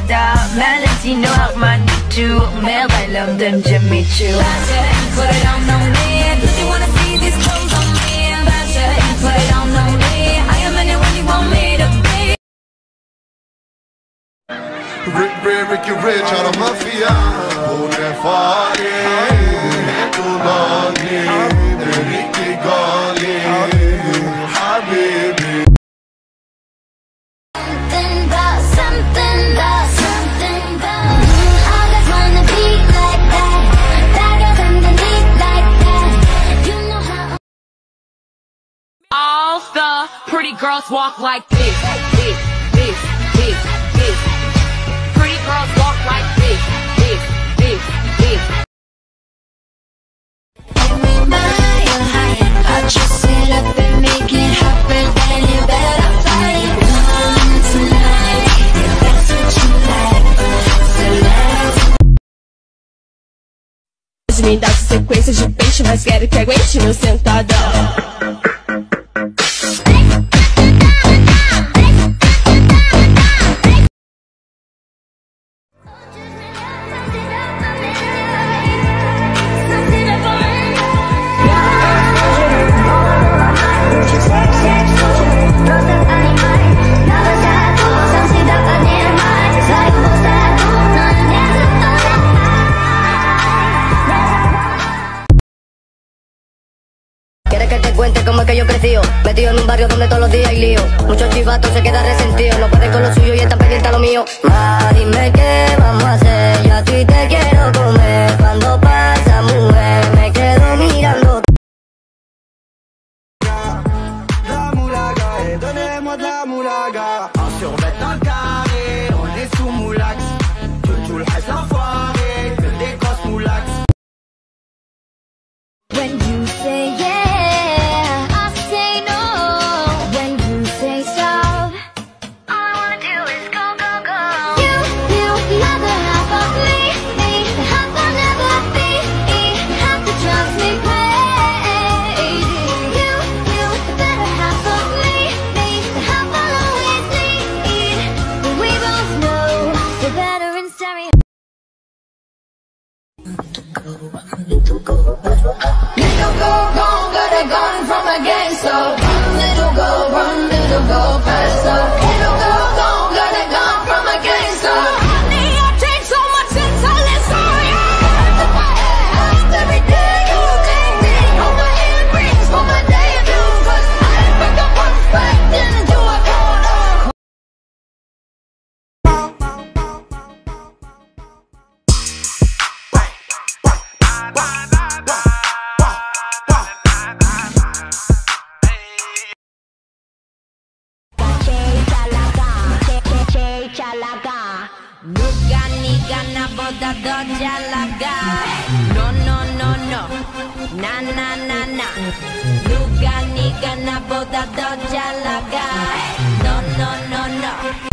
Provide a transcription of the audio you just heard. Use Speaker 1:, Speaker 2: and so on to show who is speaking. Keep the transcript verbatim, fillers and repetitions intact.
Speaker 1: 다 멜로디 노학만 두 매일 발람 던져미추 Put it on on me Cause you wanna see these clothes on me Put it on on me I am anyone you want me to be
Speaker 2: Rick, Rick, Ricky Rich out of Mafia Ore fare Tu lagi Ricky Gali Habibi
Speaker 3: Something about, something about, something about All guys wanna be like that Bad girls underneath like that You know how
Speaker 4: All the pretty girls walk like this, this, this, this, this. Pretty girls walk like this, this, this, this.
Speaker 3: Give me my heart I'll just sit up and make it happen And you better fight Come tonight If that's what you like So let's
Speaker 5: Me dá sequência de peixe, mas quero que aguente meu sentadão.
Speaker 6: Cuente cómo es que yo crecí, metido en un barrio donde todos los días hay lío. Muchos chivatos se quedan resentidos, no pueden con lo suyo y están pendientes a lo mío. Ma, dime qué vamos a hacer, yo a ti te quiero comer. Cuando pasa mujer, me quedo mirando.
Speaker 2: La moulaga, et donnez-moi de la moulaga. Un survêt un carré, on est sous moulax. Tout, tout le reste enfoiré, que des grosses moulax.
Speaker 3: When you say yeah, I say no. When you say stop, all I wanna do is go, go, go. You, you, you're the half of me, me, the half I'll never be. You have to drive me crazy. You, you, the better half of me, me, the half I'll always need. But we both know we're better in stereo.
Speaker 1: Little girl, gone, got a gun from a gangster. Run, little girl, run, little girl, faster. Little girl, gone, got a gun from a gangster. Honey, I take so much insulin, sorry. After my head, every day you take me. On my imprints for my debut. Cause I pick up one fact into a corner.
Speaker 4: Nuga niga naboda do jalaga. No no no no, na na na na. Nuga niga naboda do jalaga. No no no no.